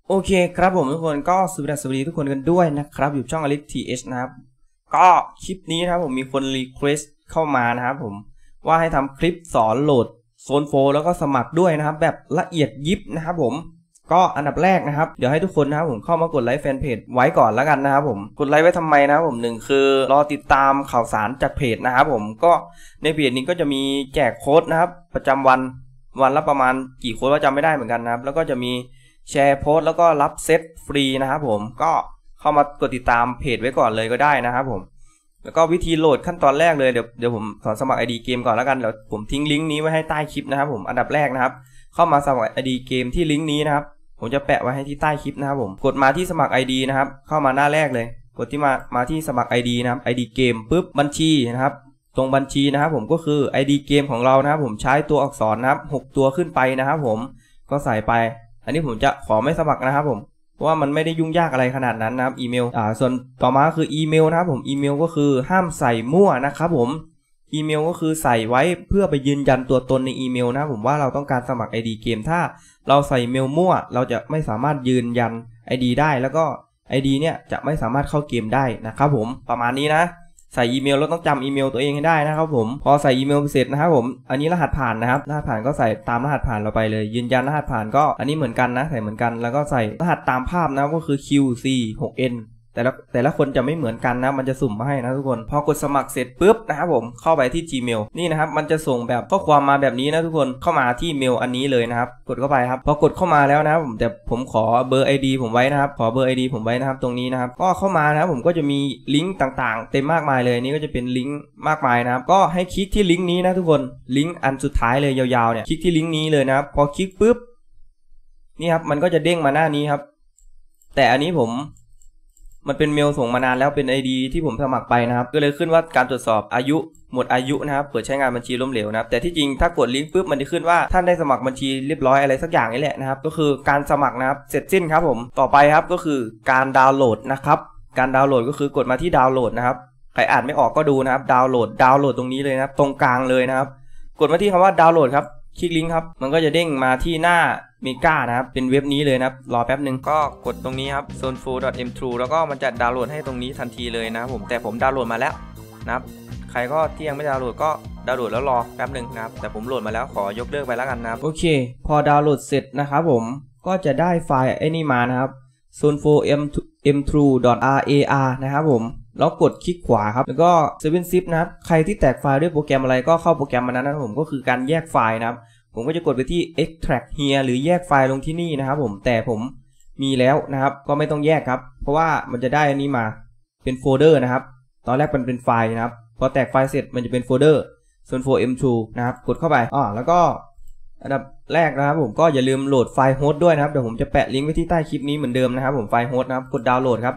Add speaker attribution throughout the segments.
Speaker 1: โอเคครับผมทุกคนก็สวัสดีทุกคนกันด้วยนะครับอยู่ช่องอลิสทีเอชนะครับก็คลิปนี้นะครับผมมีคนรีเควสเข้ามานะครับผมว่าให้ทำคลิปสอนโหลดโซนโฟแล้วก็สมัครด้วยนะครับแบบละเอียดยิบนะครับผมก็อันดับแรกนะครับเดี๋ยวให้ทุกคนนะครับผมเข้ามากดไลค์แฟนเพจไว้ก่อนแล้วกันนะครับผมกดไลค์ไว้ทำไมนะครับผม1คือรอติดตามข่าวสารจากเพจนะครับผมก็ในเพจนี้ก็จะมีแจกโค้ดนะครับประจำวันละประมาณกี่โค้ดก็จำไม่ได้เหมือนกันนะครับแล้วก็จะมีแชร์โพสต์แล้วก็รับเซตฟรีนะครับผมก็เข้ามากดติดตามเพจไว้ก่อนเลยก็ได้นะครับผมแล้วก็วิธีโหลดขั้นตอนแรกเลยเดี๋ยวผมสอนสมัคร ID เกมก่อนแล้วกันเดี๋ยวผมทิ้งลิงก์นี้ไว้ให้ใต้คลิปนะครับผมอันดับแรกนะครับเข้ามาสมัคร ID เกมที่ลิงก์นี้นะครับผมจะแปะไว้ให้ที่ใต้คลิปนะครับผมกดมาที่สมัคร ID นะครับเข้ามาหน้าแรกเลยกดที่มาที่สมัคร ID นะครับ ID เกมปุ๊บบัญชีนะครับตรงบัญชีนะครับผมก็คือ ID เกมของเรานะครับผมใช้ตัวอักษรนะครับ6ตัวขึ้นไปนะครับผมก็ใส่ไปอันนี้ผมจะขอไม่สมัครนะครับผมเพราะว่ามันไม่ได้ยุ่งยากอะไรขนาดนั้นนะครับอีเมลส่วนต่อมาคืออีเมลนะครับผมอีเมลก็คือห้ามใส่มั่วนะครับผมอีเมลก็คือใส่ไว้เพื่อไปยืนยันตัวตนในอีเมลนะผมว่าเราต้องการสมัคร ID เกมถ้าเราใส่เมลมั่วเราจะไม่สามารถยืนยัน ID ได้แล้วก็ ID เนี่ยจะไม่สามารถเข้าเกมได้นะครับผมประมาณนี้นะใส่อีเมลเราต้องจำอีเมลตัวเองให้ได้นะครับผมพอใส่อีเมลเสร็จนะครับผมอันนี้รหัสผ่านนะครับรหัสผ่านก็ใส่ตามรหัสผ่านเราไปเลยยืนยันรหัสผ่านก็อันนี้เหมือนกันนะใส่เหมือนกันแล้วก็ใส่รหัสตามภาพนะก็คือ QC6N แต่ละคนจะไม่เหมือนกันนะมันจะสุ่มมาให้นะทุกคนพอกดสมัครเสร็จปุ๊บนะครับผมเข้าไปที่ Gmail นี่นะครับมันจะส่งแบบข้อความมาแบบนี้นะทุกคนเข้ามาที่เมลอันนี้เลยนะครับกดเข้าไปครับพอกดเข้ามาแล้วนะครับผมขอเบอร์ ID ผมไว้นะครับขอเบอร์ ID ผมไว้นะครับตรงนี้นะครับก็เข้ามานะครับผมก็จะมีลิงก์ต่างๆเต็มมากมายเลยนี่ก็จะเป็นลิงก์มากมายนะครับก็ให้คลิกที่ลิงก์นี้นะทุกคนลิงก์อันสุดท้ายเลยยาวๆเนี่ยคลิกที่ลิงก์นี้เลยนะครับพอคลิกปุ๊บนี่ครับมันก็จะเด้งมาหน้านี้ครับแต่อันนี้มันเป็นเมลส่งมานานแล้วเป็น ID ที่ผมสมัครไปนะครับก็เลยขึ้นว่าการตรวจสอบอายุหมดอายุนะครับเปิดใช้งานบัญชีล้มเหลวนะครับแต่ที่จริงถ้ากดลิงก์ปุ๊บมันจะขึ้นว่าท่านได้สมัครบัญชีเรียบร้อยอะไรสักอย่างนี่แหละนะครับก็คือการสมัครนะครับเสร็จสิ้นครับผมต่อไปครับก็คือการดาวน์โหลดนะครับการดาวน์โหลดก็คือกดมาที่ดาวน์โหลดนะครับใครอ่านไม่ออกก็ดูนะครับดาวน์โหลดตรงนี้เลยนะครับตรงกลางเลยนะครับกดมาที่คำว่าดาวน์โหลดครับคลิกลิงก์ครับมันก็จะเด้งมาที่หน้าเมกานะครับเป็นเว็บนี้เลยนะครับรอแป๊บนึงก็กดตรงนี้ครับ zonefo.m2 แล้วก็มันจะดาวน์โหลดให้ตรงนี้ทันทีเลยนะครับผมแต่ผมดาวน์โหลดมาแล้วนะครับใครก็ที่ยังไม่ดาวน์โหลดก็ดาวน์โหลดแล้วรอแป๊บนึงนะครับแต่ผมโหลดมาแล้วขอยกเลิกไปแล้วกันนะครับโอเคพอดาวน์โหลดเสร็จนะครับผมก็จะได้ไฟล์ไอ้นี่มานะครับ zonefo.m2.rar นะครับผมแล้วกดคลิกขวาครับแล้วก็ 7zip นะครับใครที่แตกไฟล์ด้วยโปรแกรมอะไรก็เข้าโปรแกรมมันนั้นนะผมก็คือการแยกไฟล์นะครับผมก็จะกดไปที่ extract here หรือแยกไฟล์ลงที่นี่นะครับผมแต่ผมมีแล้วนะครับก็ไม่ต้องแยกครับเพราะว่ามันจะได้อันนี้มาเป็นโฟลเดอร์นะครับตอนแรกมันเป็นไฟล์นะครับพอแตกไฟล์เสร็จมันจะเป็นโฟลเดอร์ zonefo.m2 นะครับกดเข้าไปแล้วก็อันดับแรกนะครับผมก็อย่าลืมโหลดไฟล์โฮสต์ด้วยนะครับเดี๋ยวผมจะแปะลิงก์ไว้ที่ใต้คลิปนี้เหมือนเดิมนะครับผมไฟล์โฮสต์นะครับกดดาวน์โหลดครับ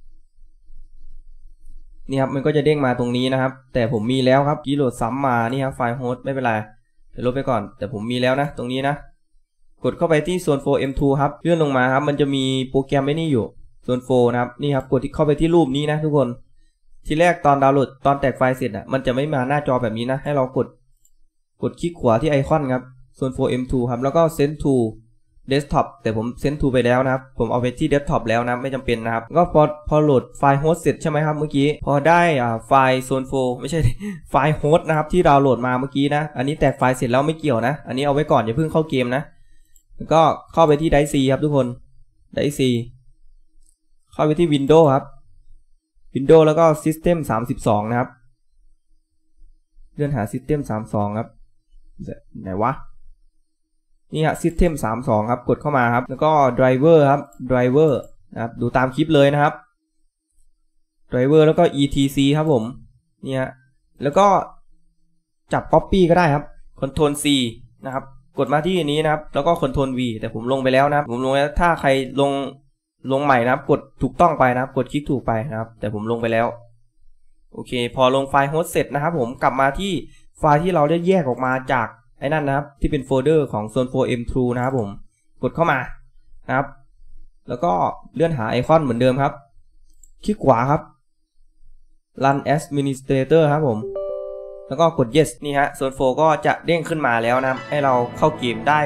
Speaker 1: นี่ครับมันก็จะเด้งมาตรงนี้นะครับแต่ผมมีแล้วครับกีโหลดซ้ำมานี่ครับไฟล์โฮสต์ไม่เป็นไรเดี๋ยวลบไปก่อนแต่ผมมีแล้วนะตรงนี้นะกดเข้าไปที่ zonefo.m2 ครับเลื่อนลงมาครับมันจะมีโปรแกรมไว้นี่อยู่ zonefo นะครับนี่ครับกดเข้าไปที่รูปนี้นะทุกคนทีแรกตอนดาวน์โหลดตอนแตกไฟล์เสร็จมันจะไม่มาหน้าจอแบบนี้นะให้เรากดคลิกขวาที่ไอคอนครับ zonefo.m2 ครับแล้วก็ send to desktop แต่ผม send to ไปแล้วนะครับผมเอาไปที่ desktop แล้วนะไม่จำเป็นนะครับก็พอโหลดไฟล์โฮสต์เสร็จใช่ไหมครับเมื่อกี้พอได้ไฟล์ zonefo ไม่ใช่ไฟล์โฮสต์นะครับที่ดาวน์โหลดมาเมื่อกี้นะอันนี้แตกไฟล์เสร็จแล้วไม่เกี่ยวนะอันนี้เอาไว้ก่อนอย่าเพิ่งเข้าเกมนะแล้วก็เข้าไปที่ Drive C ครับทุกคน Drive C เข้าไปที่ Windows ครับ Windows แล้วก็ System 32นะครับเลื่อนหา System 32ครับไหนวะนี่ฮะ System 32ครับกดเข้ามาครับแล้วก็ Driver ครับ Driver นะครับดูตามคลิปเลยนะครับ Driver แล้วก็ etc ครับผมเนี่ยแล้วก็จับ Copy ก็ได้ครับ Ctrl C นะครับกดมาที่นี้นะครับแล้วก็ Ctrl V แต่ผมลงไปแล้วนะครับผมลงแล้วถ้าใครลงใหม่นะครับกดถูกต้องไปนะครับกดคลิกถูกไปนะครับแต่ผมลงไปแล้วโอเคพอลงไฟล์โฮสต์เสร็จนะครับผมกลับมาที่ไฟล์ที่เราได้แยกออกมาจากไอ้นั่นนะครับที่เป็นโฟลเดอร์ของ zonefo.m2 นะครับผมกดเข้ามานะครับแล้วก็เลื่อนหาไอคอนเหมือนเดิมครับคลิกขวาครับ run as administrator ครับผมแล้วก็กด yes นี่ฮะ zonefo ก็จะเด้งขึ้นมาแล้วนะครับให้เราเข้าเกมได้แบบ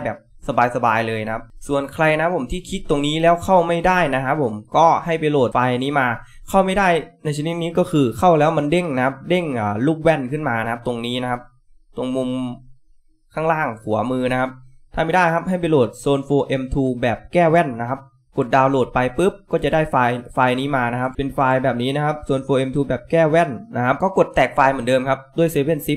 Speaker 1: สบายเลยนะครับส่วนใครนะผมที่คลิกตรงนี้แล้วเข้าไม่ได้นะครับผมก็ให้ไปโหลดไฟล์นี้มาเข้าไม่ได้ในชนิดนี้ก็คือเข้าแล้วมันเด้งนะครับเด้งรูปแว่นขึ้นมานะครับตรงนี้นะครับตรงมุมข้างล่างขวามือนะครับถ้าไม่ได้ครับให้ไปโหลด Zone 4 M2 แบบแก้แว่นนะครับกดดาวน์โหลดไปปุ๊บก็จะได้ไฟล์นี้มานะครับเป็นไฟล์แบบนี้นะครับ Zone 4 M2 แบบแก้แว่นนะครับก็กดแตกไฟล์เหมือนเดิมครับด้วย 7-zip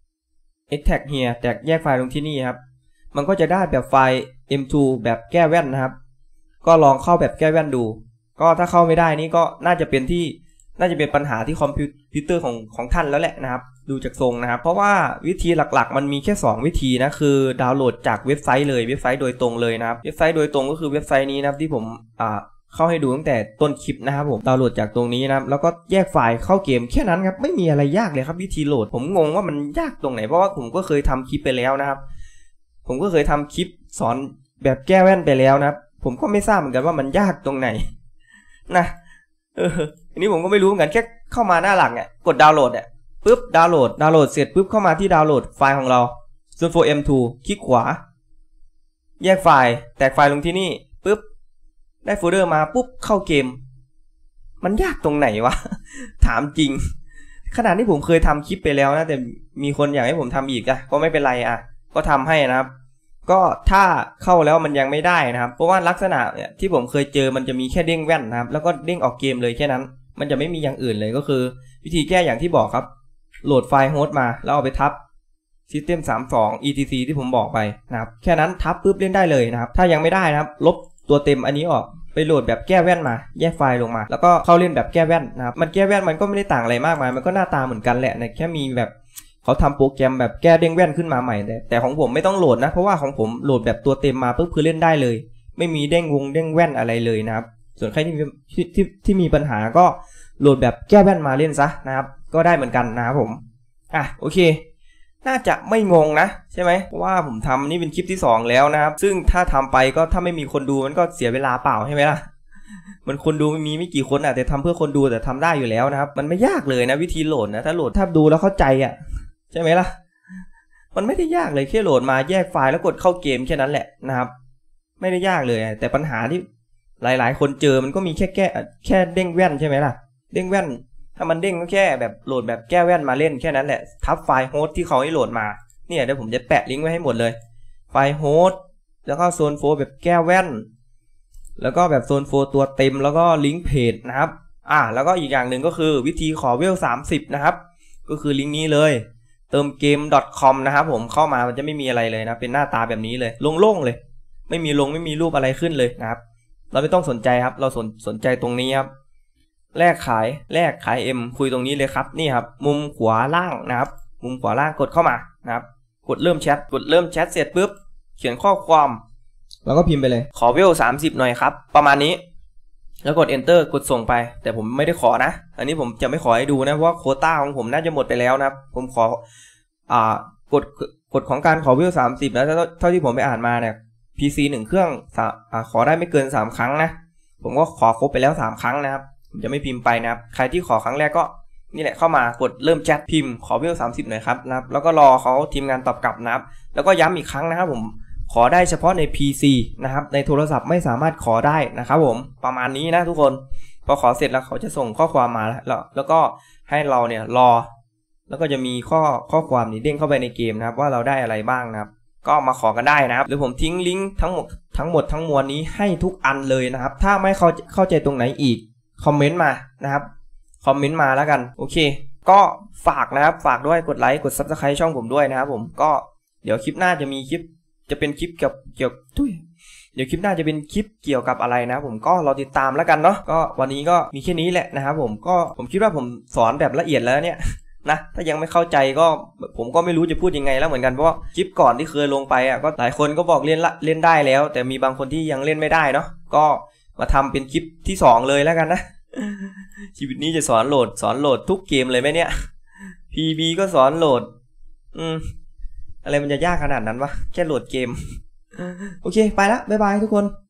Speaker 1: extract here แตกแยกไฟล์ลงที่นี่ครับมันก็จะได้แบบไฟล์ M2 แบบแก้แว่นนะครับก็ลองเข้าแบบแก้แว่นดูก็ถ้าเข้าไม่ได้นี่ก็น่าจะเป็นปัญหาที่คอมพิวเตอร์ของท่านแล้วแหละนะครับดูจากทรงนะครับเพราะว่าวิธีหลักๆมันมีแค่2วิธีนะคือดาวน์โหลดจากเว็บไซต์เลยเว็บไซต์โดยตรงเลยนะครับเว็บไซต์โดยตรงก็คือเว็บไซต์นี้นะครับที่ผมเข้าให้ดูตั้งแต่ต้นคลิปนะครับผมดาวน์โหลดจากตรงนี้นะครับแล้วก็แยกไฟล์เข้าเกมแค่นั้นครับไม่มีอะไรยากเลยครับวิธีโหลดผมงงว่ามันยากตรงไหนเพราะว่าผมก็เคยทำคลิปไปแล้วนะครับผมก็เคยทำคลิปสอนแบบแก้แว่นไปแล้วนะครับผมก็ไม่ทราบเหมือนกันว่ามันยากตรงไหนนะอันนี้ผมก็ไม่รู้เหมือนกันแค่เข้ามาหน้าหลักเนี่ยกดดาวน์โหลดเนี่ยปุ๊บดาวน์โหลดเสร็จปุ๊บเข้ามาที่ดาวน์โหลดไฟล์ของเรา Zone 4 M2 คลิกขวาแยกไฟล์แตกไฟล์ลงที่นี่ปุ๊บได้โฟลเดอร์มาปุ๊บเข้าเกมมันยากตรงไหนวะ ถามจริงขนาดที่ผมเคยทำคลิปไปแล้วนะแต่มีคนอยากให้ผมทำอีกอะก็ไม่เป็นไรอะก็ทำให้นะครับก็ถ้าเข้าแล้วมันยังไม่ได้นะครับเพราะว่าลักษณะเนี่ยที่ผมเคยเจอมันจะมีแค่เด้งแว่นนะครับแล้วก็เด้งออกเกมเลยแค่นั้นมันจะไม่มีอย่างอื่นเลยก็คือวิธีแก้อย่างที่บอกครับโหลดไฟล์โฮสต์มาแล้วเอาไปทับ System 32 etc ที่ผมบอกไปนะครับแค่นั้นทับปุ๊บเล่นได้เลยนะครับถ้ายังไม่ได้นะครับลบตัวเต็มอันนี้ออกไปโหลดแบบแก้แว่นมาแยกไฟล์ลงมาแล้วก็เข้าเล่นแบบแก้แว่นนะครับมันแก้แว่นมันก็ไม่ได้ต่างอะไรมากมายมันก็หน้าตาเหมือนกันแหละแค่มีแบบเขาทำโปรแกรมแบบแก้เด้งแว่นขึ้นมาใหม่แต่ของผมไม่ต้องโหลดนะเพราะว่าของผมโหลดแบบตัวเต็มมาปุ๊บคือเล่นได้เลยไม่มีเด้งแว่นอะไรเลยนะครับส่วนใครที่มีปัญหาก็โหลดแบบแก้แว่นมาเล่นซะนะครับก็ได้เหมือนกันนะครับผมโอเคน่าจะไม่งงนะใช่ไหมเพราะว่าผมทำนี่เป็นคลิปที่2แล้วนะครับซึ่งถ้าทำไปก็ถ้าไม่มีคนดูมันก็เสียเวลาเปล่าใช่ไหมล่ะมันคนดูมีไม่กี่คนแต่ทำเพื่อคนดูแต่ทำได้อยู่แล้วนะครับมันไม่ยากเลยนะวิธีโหลดนะถ้าดูแล้วเข้าใจใช่ไหมล่ะมันไม่ได้ยากเลยแค่โหลดมาแยกไฟล์แล้วกดเข้าเกมแค่นั้นแหละนะครับไม่ได้ยากเลยแต่ปัญหาที่หลายๆคนเจอมันก็มีแค่เด้งแว่นใช่ไหมล่ะเด้งแว่นถ้ามันเด้งก็แค่แบบโหลดแบบแก้แว่นมาเล่นแค่นั้นแหละทับไฟล์โฮสต์ที่เขาให้โหลดมาเนี่ยเดี๋ยวผมจะแปะลิงก์ไว้ให้หมดเลยไฟล์โฮสต์แล้วก็Zone 4แบบแก้แว่นแล้วก็แบบZone 4ตัวเต็มแล้วก็ลิงก์เพจนะครับแล้วก็อีกอย่างหนึ่งก็คือวิธีขอเวล30นะครับก็คือลิงก์นี้เลยเติมเกม .com นะครับผมเข้ามามันจะไม่มีอะไรเลยนะเป็นหน้าตาแบบนี้เลยโล่งๆเลยไม่มีรูปอะไรขึ้นเลยนะครับเราไม่ต้องสนใจครับเราสนใจตรงนี้ครับแลกขาย M คุยตรงนี้เลยครับนี่ครับมุมขวาล่างนะครับมุมขวาล่างกดเข้ามานะครับกดเริ่มแชทเสร็จปุ๊บเขียนข้อความแล้วก็พิมพ์ไปเลยขอเวล30หน่อยครับประมาณนี้แล้วกด enter กดส่งไปแต่ผมไม่ได้ขอนะอันนี้ผมจะไม่ขอให้ดูนะเพราะว่าโควต้าของผมน่าจะหมดไปแล้วนะครับผมขอกฎของการขอเวล30แล้วเท่าที่ผมไปอ่านมาเนี่ย PC 1เครื่องขอได้ไม่เกิน3ครั้งนะผมก็ขอครบไปแล้ว3ครั้งนะครับผมจะไม่พิมพ์ไปนะครับใครที่ขอครั้งแรกก็นี่แหละเข้ามากดเริ่มแชทพิมพ์ขอเวล30หน่อยครับนะครับแล้วก็รอเขาทีมงานตอบกลับนะครับแล้วก็ย้ำอีกครั้งนะครับผมขอได้เฉพาะใน PC นะครับในโทรศัพท์ไม่สามารถขอได้นะครับผมประมาณนี้นะทุกคนพอขอเสร็จแล้วเขาจะส่งข้อความมาแล้วก็ให้เราเนี่ยรอแล้วก็จะมีข้อความนี้เด้งเข้าไปในเกมนะครับว่าเราได้อะไรบ้างนะครับก็มาขอกันได้นะครับหรือผมทิ้งลิงก์ทั้งหมดทั้งมวลนี้ให้ทุกอันเลยนะครับถ้าไม่เข้าใจตรงไหนอีกคอมเมนต์มานะครับคอมเมนต์มาแล้วกันโอเคก็ฝากนะครับฝากด้วยกดไลค์กด Subscribe ช่องผมด้วยนะครับผมก็เดี๋ยวคลิปหน้าจะมีคลิปจะเป็นคลิปเกี่ยวเดี๋ยวคลิปหน้าจะเป็นคลิปเกี่ยวกับอะไรนะผมก็รอติดตามแล้วกันเนาะก็วันนี้ก็มีแค่นี้แหละนะครับผมคิดว่าผมสอนแบบละเอียดแล้วเนี่ยนะถ้ายังไม่เข้าใจก็ผมก็ไม่รู้จะพูดยังไงแล้วเหมือนกันเพราะว่าคลิปก่อนที่เคยลงไปก็หลายคนก็บอกเล่นได้แล้วแต่มีบางคนที่ยังเล่นไม่ได้เนาะก็มาทำเป็นคลิปที่2เลยแล้วกันนะชีวิตนี้จะสอนโหลดทุกเกมเลยไหมเนี่ย PB ก็สอนโหลดอะไรมันจะยากขนาดนั้นวะแค่โหลดเกมโอเคไปละบ๊ายบายทุกคน